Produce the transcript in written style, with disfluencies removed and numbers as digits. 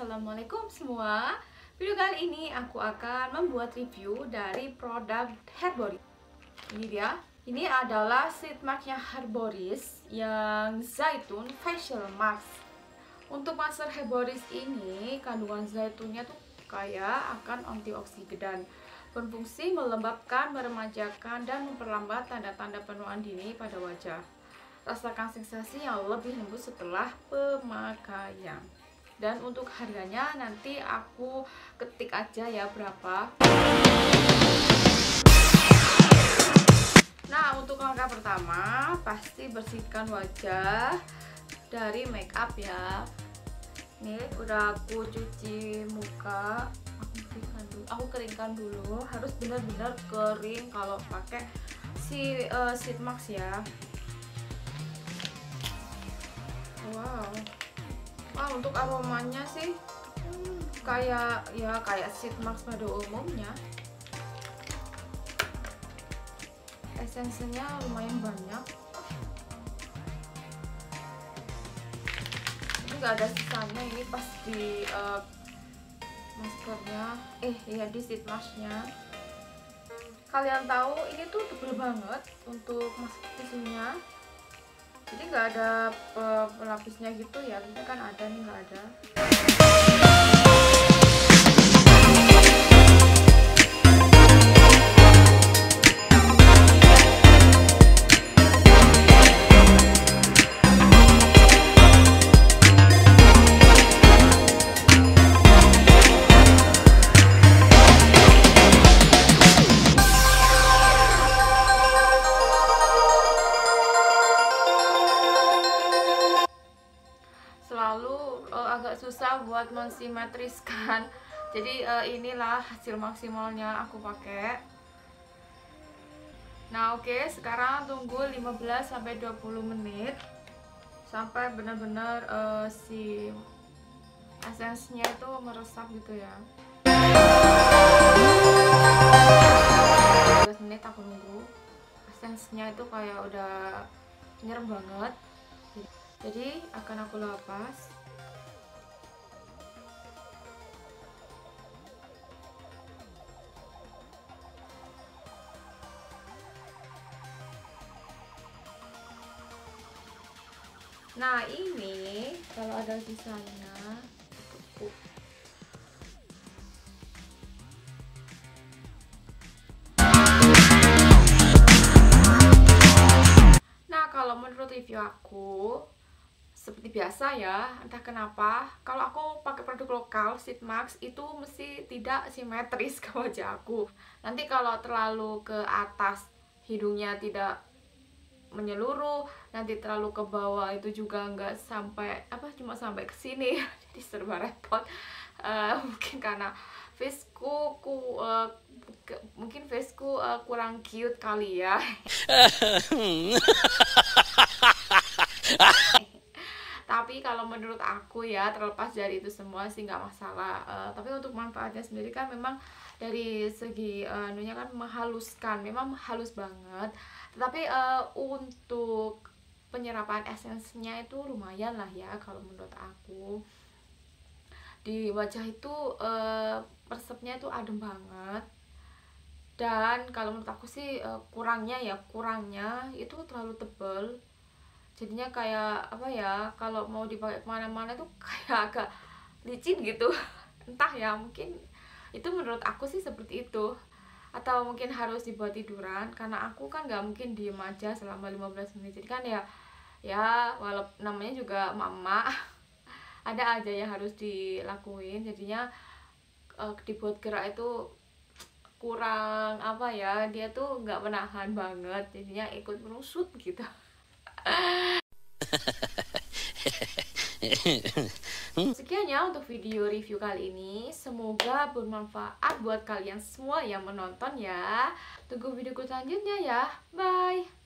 Assalamualaikum semua. Video kali ini aku akan membuat review dari produk Herboris. Ini dia. Ini adalah sheet masknya Herboris yang zaitun facial mask. Untuk masker Herboris ini kandungan zaitunnya tuh kaya akan antioksidan, berfungsi melembabkan, meremajakan, dan memperlambat tanda-tanda penuaan dini pada wajah. Rasakan sensasi yang lebih lembut setelah pemakaian. Dan untuk harganya nanti aku ketik aja ya berapa. Nah, untuk langkah pertama pasti bersihkan wajah dari make up ya. Ini udah aku cuci muka, aku keringkan dulu. Harus benar-benar kering kalau pakai si sheet mask ya. Wow, untuk aromanya sih kayak sheet mask pada umumnya. Esensinya lumayan banyak. Ini nggak ada sisanya, ini pas di maskernya, iya di sheet masknya. Kalian tahu ini tuh tebel banget untuk masker tisunya. Jadi nggak ada pelapisnya gitu ya, ini kan ada nih, nggak ada. Selalu agak susah buat mensimetriskan. Jadi inilah hasil maksimalnya aku pakai. Nah, oke, sekarang tunggu 15-20 menit sampai benar-benar si esensnya itu meresap gitu ya. 15 menit aku nunggu. Esensnya itu kayak udah nyerem banget. Jadi akan aku lepas. Nah, ini kalau ada sisanya cukup. Nah, kalau menurut review aku seperti biasa ya, entah kenapa kalau aku pakai produk lokal sheet mask itu mesti tidak simetris ke wajah aku. Nanti kalau terlalu ke atas hidungnya tidak menyeluruh, nanti terlalu ke bawah itu juga nggak sampai cuma sampai ke sini. Jadi serba repot. Mungkin karena faceku kurang cute kali ya. Tapi kalau menurut aku ya, terlepas dari itu semua sih nggak masalah. Tapi untuk manfaatnya sendiri kan memang dari segi anunya kan menghaluskan, memang halus banget. Tetapi untuk penyerapan esensinya itu lumayan lah ya kalau menurut aku. Di wajah itu resepnya itu adem banget. Dan kalau menurut aku sih kurangnya itu terlalu tebal. Jadinya kayak kalau mau dipakai kemana-mana tuh kayak agak licin gitu. Entah ya, mungkin itu menurut aku sih seperti itu. Atau mungkin harus dibuat tiduran, karena aku kan nggak mungkin diem aja selama 15 menit. Jadi kan ya walaupun namanya juga mama, ada aja yang harus dilakuin. Jadinya dibuat gerak itu kurang dia tuh nggak menahan banget, jadinya ikut merusut gitu. Sekian ya untuk video review kali ini. Semoga bermanfaat buat kalian semua yang menonton ya. Tunggu videoku selanjutnya ya. Bye.